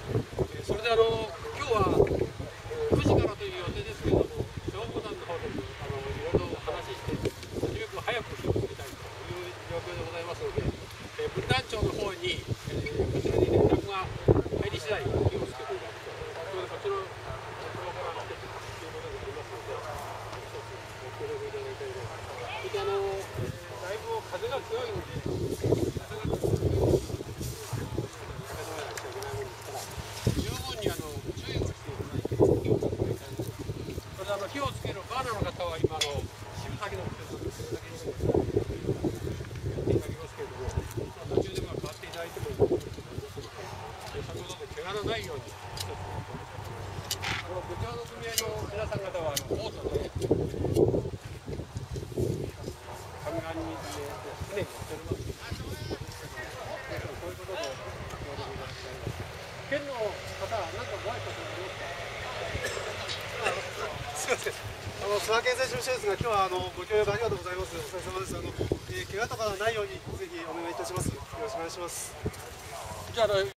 それで今日は9時からという予定ですけれども、消防団の方でいろいろ話して、なるべく早く火をつけたいという状況でございますので、分団長の方に、こちらに連絡が入り次第、火をつけていただくと、こちらの職場から来てということになりますので、一つご協力いただきたいと思います。それでだいぶ風が強いので、火をつけるバーナーの方は今渋崎の手先のやっていただきますけれども、途中で変わっていただいても先ほどで怪我のないように一つこの部長の組合の皆さん方はボートで上岸に船に乗っておりますそういうことで協力いただきたいです。県の方は何かご挨拶がありますか？ すみません。諏訪県政事務所ですが、今日はご協力ありがとうございます。お疲れ様です。怪我とかないようにぜひお願いいたします。よろしくお願いします。 じゃあ